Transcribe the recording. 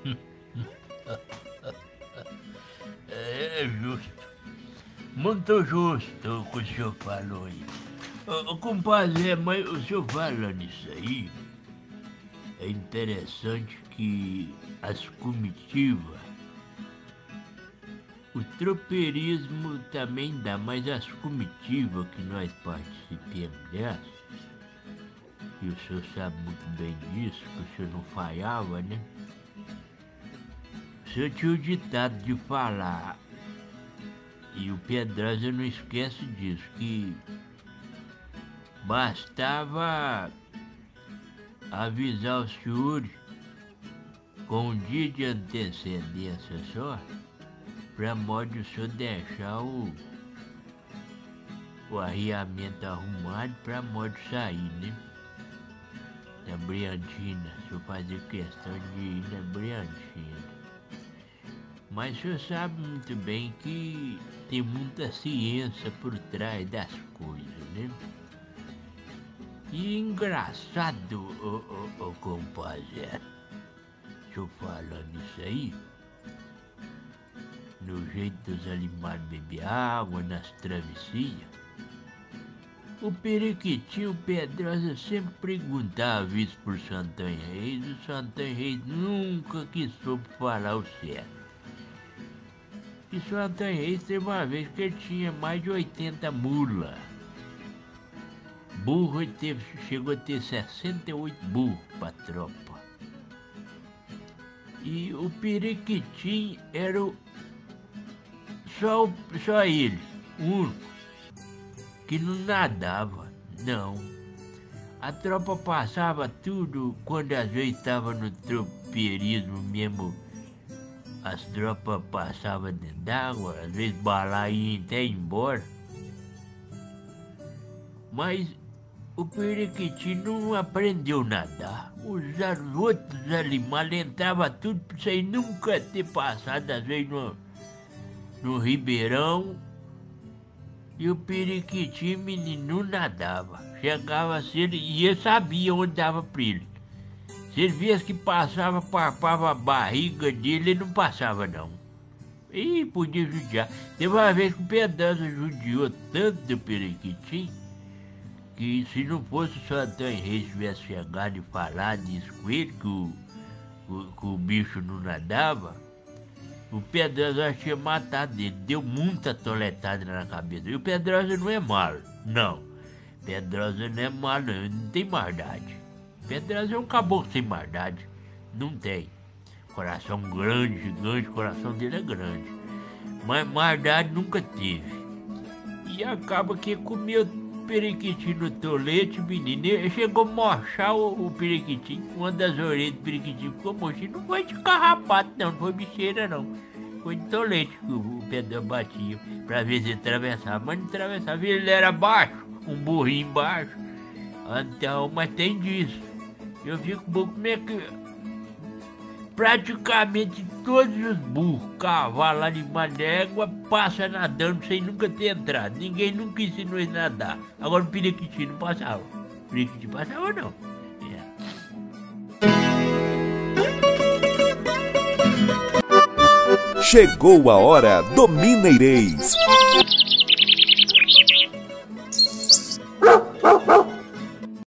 É justo. Muito justo o que o senhor falou aí. Compadre, mas o senhor falando isso aí, é interessante que as comitivas, o tropeirismo também dá, mas as comitivas que nós participamos dessas, e o senhor sabe muito bem disso, que o senhor não falhava, né? O senhor tinha o ditado de falar, e o Pedrosa não esquece disso, que bastava avisar os senhores com um dia de antecedência só, para modo o senhor deixar o arriamento arrumado, para modo sair, né? Na Briantina, se eu fazer questão de ir na Briantina. Mas o senhor sabe muito bem que tem muita ciência por trás das coisas, né? E engraçado, compadre, o senhor falando isso aí, no jeito dos animais beber água, nas travessias, o Periquitinho, o Pedrosa sempre perguntava isso por Santana Reis, o Santana Reis nunca quis soube falar o certo. E Santana Reis teve uma vez que ele tinha mais de 80 mulas. Burro, ele chegou a ter 68 burros pra tropa. E o Periquitinho era só ele, o único, que não nadava, não. A tropa passava tudo, quando às vezes estava no tropeirismo mesmo, as tropas passavam dentro d'água, às vezes balaia ia até embora. Mas o Periquitinho não aprendeu a nadar. Os outros animais entravam tudo sem nunca ter passado, às vezes, no ribeirão. E o Periquitinho, menino, não nadava. Chegava assim, e ele sabia onde dava pra ele. Se ele via que passava, papava a barriga dele, ele não passava, não. E podia judiar. Teve uma vez que o Pedrosa judiou tanto do Periquitinho, que se não fosse o Santana Reis tivesse chegado e falado isso com ele, que o bicho não nadava, o Pedrosa tinha matado ele, deu muita toletada na cabeça. E o Pedrosa não é malo, não. Pedrosa não é malo, não tem maldade. Pedrosa é um caboclo sem maldade, não tem. Coração grande, gigante, o coração dele é grande. Mas maldade nunca teve. E acaba que comeu Periquitinho no tolete, menino. Ele chegou a mochar o Periquitinho, uma das orelhas do Periquitinho ficou mocha. Não foi de carrapato, não foi bicheira, não. Foi de tolete que o Pedro batia pra ver se atravessava. Mas não atravessava, ele era baixo, um burrinho baixo. Então, mas tem disso. Eu fico bom, como é que praticamente todos os burros, cavalos, animais d'égua, passam nadando sem nunca ter entrado. Ninguém nunca ensinou eles a nadar. Agora o Periquitinho não passava. O Periquitinho passava, não. Chegou a hora do Mineirês.